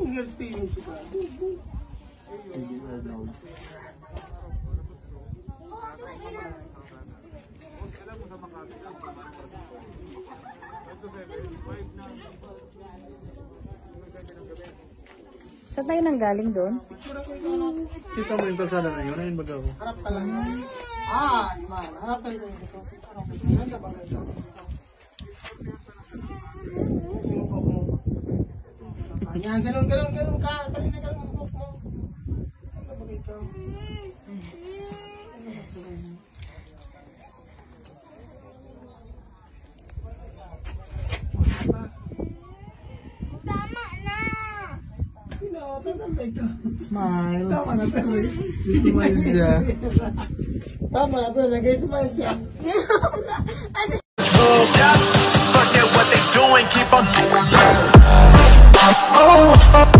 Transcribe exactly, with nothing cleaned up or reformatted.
Finger steaming siya. Saan tayo nang galing doon? Kita mo yung kalsada na yun, ayun baga ako. Harap ka lang. Ah, man. Harap ka lang. Ganda ba ito? Yan, ganun, ganun, ganun ka. Kanina ganun ang buhok mo. Ganda ba ito? Tama na. Sino? Tanda ito. Smile. Tama na, pero. Smile siya. Tama na, pero nag-smile siya. Forget what they doing, keep on doing that. Oh, oh.